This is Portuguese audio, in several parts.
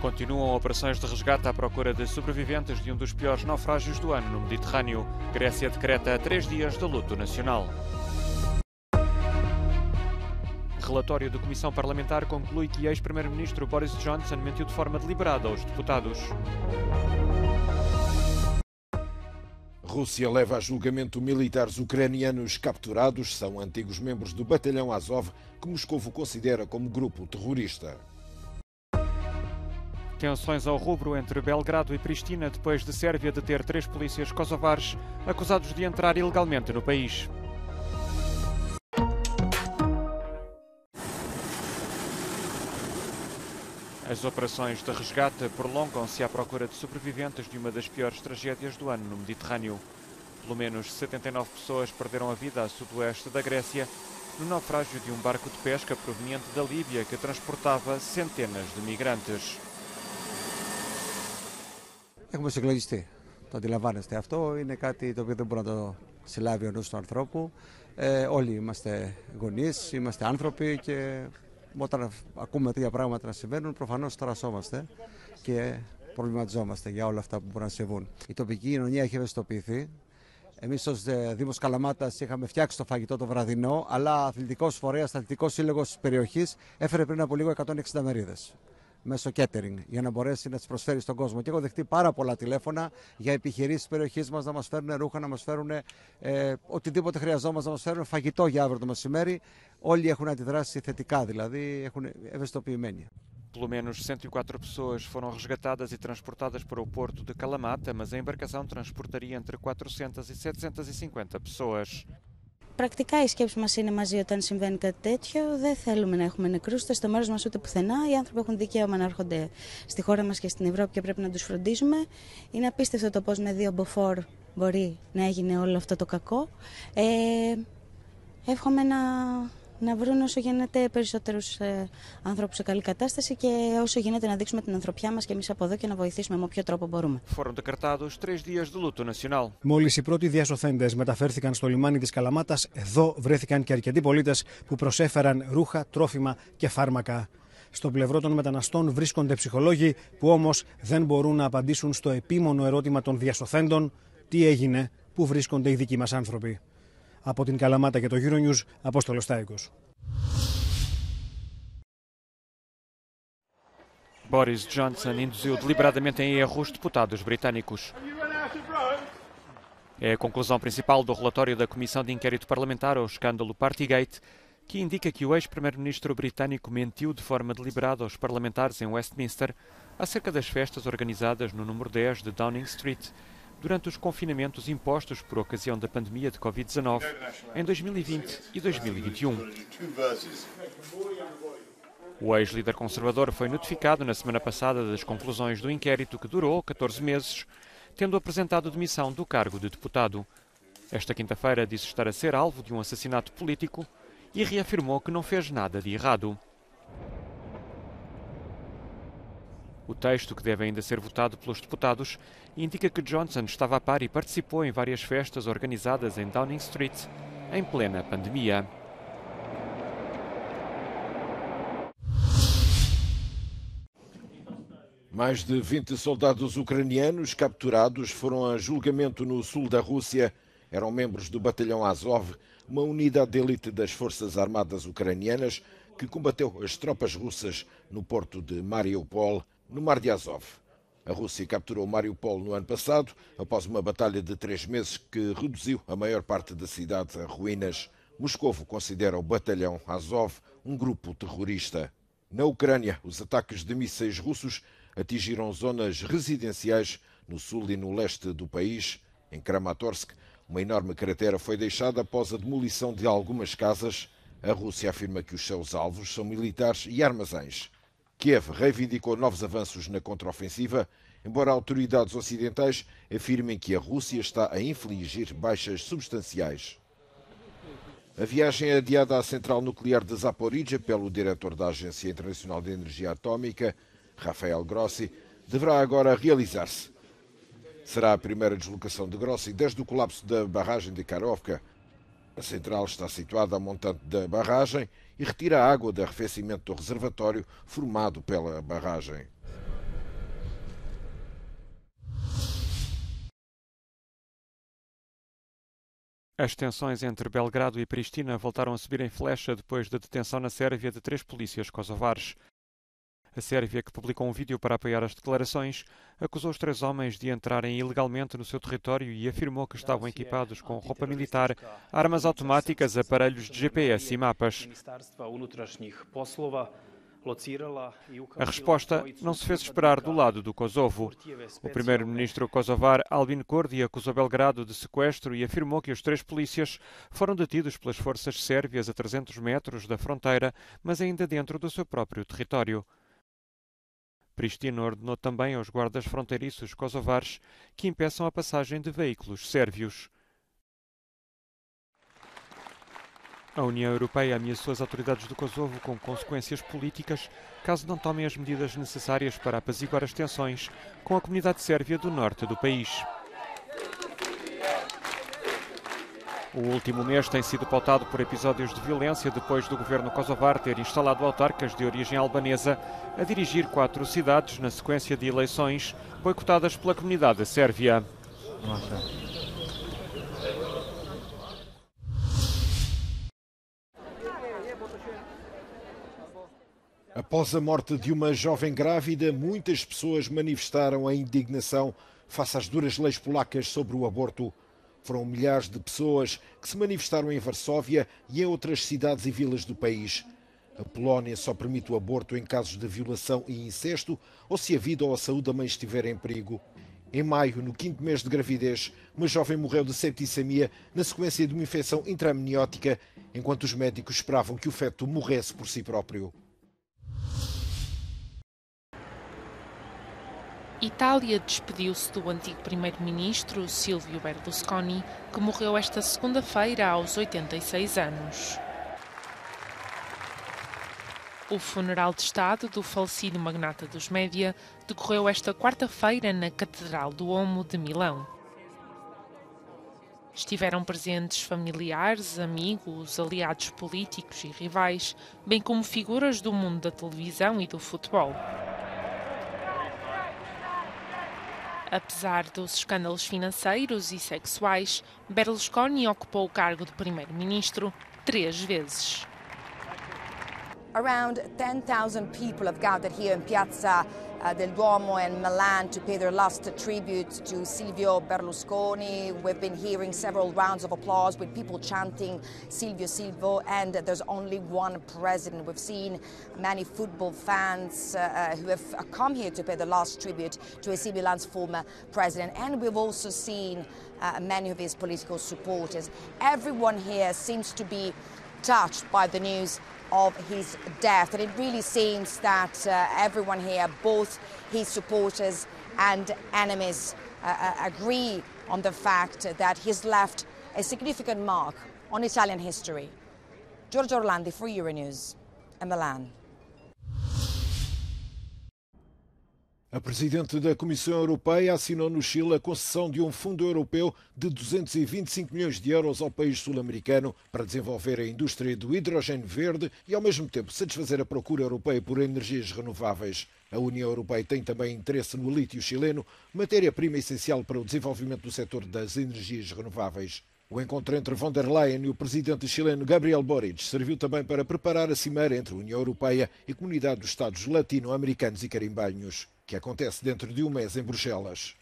Continuam operações de resgate à procura de sobreviventes de um dos piores naufrágios do ano no Mediterrâneo. Grécia decreta 3 dias de luto nacional. Relatório da Comissão Parlamentar conclui que ex-primeiro-ministro Boris Johnson mentiu de forma deliberada aos deputados. Rússia leva a julgamento militares ucranianos capturados. São antigos membros do batalhão Azov, que Moscovo considera como grupo terrorista. Tensões ao rubro entre Belgrado e Pristina depois de Sérvia deter 3 polícias kosovares acusados de entrar ilegalmente no país. As operações de resgate prolongam-se à procura de sobreviventes de uma das piores tragédias do ano no Mediterrâneo. Pelo menos 79 pessoas perderam a vida a sudoeste da Grécia no naufrágio de um barco de pesca proveniente da Líbia que transportava centenas de migrantes. Έχουμε συγκλονιστεί. Το αντιλαμβάνεστε. Αυτό είναι κάτι το οποίο δεν μπορεί να το συλλάβει ο νους του ανθρώπου. Όλοι είμαστε γονείς, είμαστε άνθρωποι και όταν ακούμε τέτοια πράγματα να συμβαίνουν, προφανώς τρασόμαστε και προβληματιζόμαστε για όλα αυτά που μπορούν να συμβούν. Η τοπική κοινωνία έχει ευαισθητοποιηθεί. Εμείς ως Δήμος Καλαμάτας είχαμε φτιάξει το φαγητό το βραδινό, αλλά αθλητικός φορέας, αθλητικός σύλλογος της περιοχής έφερε πριν από λίγο 160 μερίδες μέσω catering για να μπορέσει να τις προσφέρει στον κόσμο. Και έχω δεχτεί πάρα πολλά τηλέφωνα για επιχειρήσεις της περιοχής μας να μας φέρουν ρούχα, να μας φέρουν οτιδήποτε χρειαζόμαστε, να μας φέρουν φαγητό για αύριο το μεσημέρι. Όλοι έχουν αντιδράσει θετικά, δηλαδή έχουν ευαισθητοποιημένοι. Pelo menos 104 pessoas foram resgatadas e transportadas para o porto de Kalamata, mas a embarcação transportaria entre 400 e 750 pessoas. Πρακτικά η σκέψη μας είναι μαζί όταν συμβαίνει κάτι τέτοιο. Δεν θέλουμε να έχουμε νεκρούς ούτε στο μέρος μας ούτε πουθενά. Οι άνθρωποι έχουν δικαίωμα να έρχονται στη χώρα μας και στην Ευρώπη και πρέπει να τους φροντίζουμε. Είναι απίστευτο το πώς με 2 μποφόρ μπορεί να έγινε όλο αυτό το κακό. Εύχομαι να βρουν όσο γίνεται περισσότερους ανθρώπους σε καλή κατάσταση και όσο γίνεται να δείξουμε την ανθρωπιά μας και εμείς από εδώ και να βοηθήσουμε με όποιο τρόπο μπορούμε. Foram decretados 3 dias de luto nacional. Μόλις οι πρώτοι διασωθέντες μεταφέρθηκαν στο λιμάνι της Καλαμάτας, εδώ βρέθηκαν και αρκετοί πολίτες που προσέφεραν ρούχα, τρόφιμα και φάρμακα. Στο πλευρό των μεταναστών βρίσκονται ψυχολόγοι που όμως δεν μπορούν να απαντήσουν στο επίμονο ερώτημα των διασωθέντων: τι έγινε, πού βρίσκονται οι δικοί μας άνθρωποι. Από την Καλαμάτα και το Euronews, Απόστολος Τάικος. Boris Johnson induziu deliberadamente em erro os deputados britânicos. É a conclusão principal do relatório da Comissão de Inquérito Parlamentar ao escândalo Partygate, que indica que o ex-primeiro-ministro britânico mentiu de forma deliberada aos parlamentares em Westminster acerca das festas organizadas no número 10 de Downing Street durante os confinamentos impostos por ocasião da pandemia de Covid-19 em 2020 e 2021. O ex-líder conservador foi notificado na semana passada das conclusões do inquérito que durou 14 meses, tendo apresentado demissão do cargo de deputado. Esta quinta-feira disse estar a ser alvo de um assassinato político e reafirmou que não fez nada de errado. O texto, que deve ainda ser votado pelos deputados, indica que Johnson estava a par e participou em várias festas organizadas em Downing Street em plena pandemia. Mais de 20 soldados ucranianos capturados foram a julgamento no sul da Rússia. Eram membros do batalhão Azov, uma unidade de elite das forças armadas ucranianas que combateu as tropas russas no porto de Mariupol, no Mar de Azov. A Rússia capturou Mariupol no ano passado, após uma batalha de 3 meses que reduziu a maior parte da cidade a ruínas. Moscovo considera o batalhão Azov um grupo terrorista. Na Ucrânia, os ataques de mísseis russos atingiram zonas residenciais no sul e no leste do país. Em Kramatorsk, uma enorme cratera foi deixada após a demolição de algumas casas. A Rússia afirma que os seus alvos são militares e armazéns. Kiev reivindicou novos avanços na contraofensiva, embora autoridades ocidentais afirmem que a Rússia está a infligir baixas substanciais. A viagem adiada à central nuclear de Zaporizhzhia pelo diretor da Agência Internacional de Energia Atómica, Rafael Grossi, deverá agora realizar-se. Será a primeira deslocação de Grossi desde o colapso da barragem de Karovka. A central está situada a montante da barragem e retira a água de arrefecimento do reservatório formado pela barragem. As tensões entre Belgrado e Pristina voltaram a subir em flecha depois da detenção na Sérvia de 3 polícias kosovares. A Sérvia, que publicou um vídeo para apoiar as declarações, acusou os 3 homens de entrarem ilegalmente no seu território e afirmou que estavam equipados com roupa militar, armas automáticas, aparelhos de GPS e mapas. A resposta não se fez esperar do lado do Kosovo. O primeiro-ministro kosovar Albin Kurti acusou Belgrado de sequestro e afirmou que os 3 polícias foram detidos pelas forças sérvias a 300 metros da fronteira, mas ainda dentro do seu próprio território. Pristina ordenou também aos guardas fronteiriços kosovares que impeçam a passagem de veículos sérvios. A União Europeia ameaçou as autoridades do Kosovo com consequências políticas caso não tomem as medidas necessárias para apaziguar as tensões com a comunidade sérvia do norte do país. O último mês tem sido pautado por episódios de violência depois do governo kosovar ter instalado autarcas de origem albanesa a dirigir 4 cidades na sequência de eleições boicotadas pela comunidade sérvia. Após a morte de uma jovem grávida, muitas pessoas manifestaram a indignação face às duras leis polacas sobre o aborto. Foram milhares de pessoas que se manifestaram em Varsóvia e em outras cidades e vilas do país. A Polónia só permite o aborto em casos de violação e incesto ou se a vida ou a saúde da mãe estiver em perigo. Em maio, no 5º mês de gravidez, uma jovem morreu de septicemia na sequência de uma infecção intraamniótica, enquanto os médicos esperavam que o feto morresse por si próprio. Itália despediu-se do antigo primeiro-ministro Silvio Berlusconi, que morreu esta segunda-feira aos 86 anos. O funeral de Estado do falecido magnata dos média decorreu esta quarta-feira na Catedral do Duomo de Milão. Estiveram presentes familiares, amigos, aliados políticos e rivais, bem como figuras do mundo da televisão e do futebol. Apesar dos escândalos financeiros e sexuais, Berlusconi ocupou o cargo de primeiro-ministro 3 vezes. Around 10,000 people have gathered here in Piazza del Duomo in Milan to pay their last tribute to Silvio Berlusconi. We've been hearing several rounds of applause with people chanting Silvio, Silvio, and there's only one president. We've seen many football fans who have come here to pay the last tribute to AC Milan's former president, and we've also seen many of his political supporters. Everyone here seems to be touched by the news of his death, and it really seems that everyone here, both his supporters and enemies, agree on the fact that he's left a significant mark on Italian history. Giorgio Orlandi for Euronews in Milan. A Presidente da Comissão Europeia assinou no Chile a concessão de um fundo europeu de 225 milhões de euros ao país sul-americano para desenvolver a indústria do hidrogênio verde e, ao mesmo tempo, satisfazer a procura europeia por energias renováveis. A União Europeia tem também interesse no lítio chileno, matéria-prima essencial para o desenvolvimento do setor das energias renováveis. O encontro entre von der Leyen e o presidente chileno Gabriel Boric serviu também para preparar a cimeira entre a União Europeia e a Comunidade dos Estados Latino-Americanos e Carimbanhos, que acontece dentro de um mês em Bruxelas.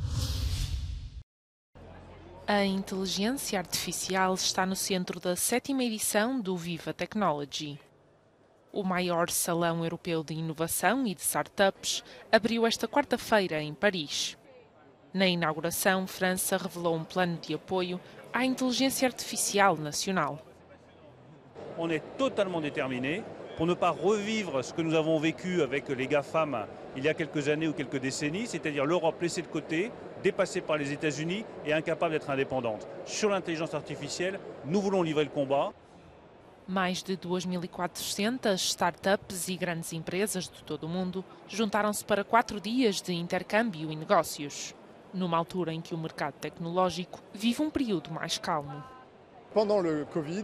A inteligência artificial está no centro da 7ª edição do Viva Technology. O maior salão europeu de inovação e de startups abriu esta quarta-feira em Paris. Na inauguração, França revelou um plano de apoio à inteligência artificial nacional. On est totalement déterminé pour ne pas revivre ce que nous avons vécu avec les GAFAM il y a quelques années ou quelques décennies, c'est-à-dire l'Europe laissée de côté, dépassée par les États-Unis et incapable d'être indépendante. Sur l'intelligence artificielle, nous voulons livrer le combat. Mais de 2.400 startups e grandes empresas de todo o mundo juntaram-se para 4 dias de intercâmbio e negócios, numa altura em que o mercado tecnológico vive um período mais calmo. Pendant le Covid,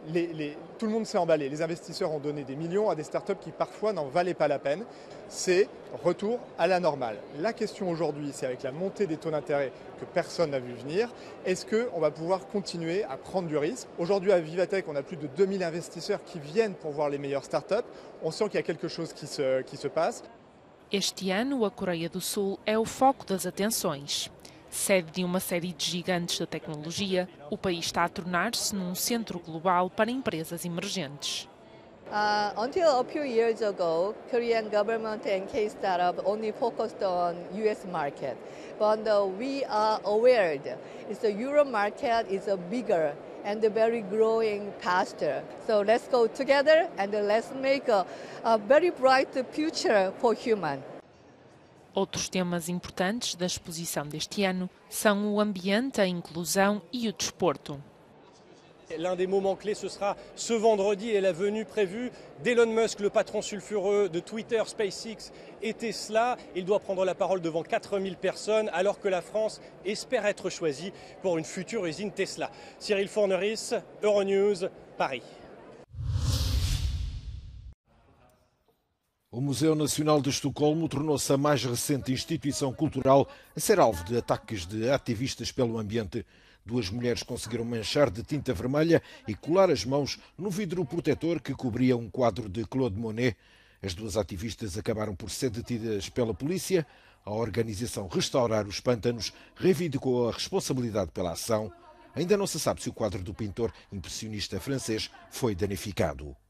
tout le monde s'est emballé. Les investisseurs ont donné des millions à des startups qui parfois n'en valaient pas la peine. C'est retour à la normale. La question aujourd'hui, c'est avec la montée des taux d'intérêt que personne n'a vu venir, est-ce qu'on va pouvoir continuer à prendre du risque? Aujourd'hui à Vivatech, on a plus de 2000 investisseurs qui viennent pour voir les meilleures startups. On sent qu'il y a quelque chose qui se passe. Este ano, a Coreia do Sul é o foco das atenções. Sede de uma série de gigantes da tecnologia, o país está a tornar-se num centro global para empresas emergentes. Until a few years ago, Korean government and K-startup only focused on U.S. market. But we are aware that the Euro market is bigger and very growing faster. So let's go together and let's make a very bright future for human. Outros temas importantes da exposição deste ano são o ambiente, a inclusão e o desporto. L'un des moments clés, ce sera ce vendredi et la venue prévue d'Elon Musk, le patron sulfureux de Twitter, SpaceX et Tesla. Il doit prendre la parole devant 4000 personnes alors que la France espère être choisie pour une future usine Tesla. Cyril Forneris, Euronews, Paris. O Museu Nacional de Estocolmo tornou-se a mais recente instituição cultural a ser alvo de ataques de ativistas pelo ambiente. 2 mulheres conseguiram manchar de tinta vermelha e colar as mãos no vidro protetor que cobria um quadro de Claude Monet. As 2 ativistas acabaram por ser detidas pela polícia. A organização Restaurar os Pântanos reivindicou a responsabilidade pela ação. Ainda não se sabe se o quadro do pintor impressionista francês foi danificado.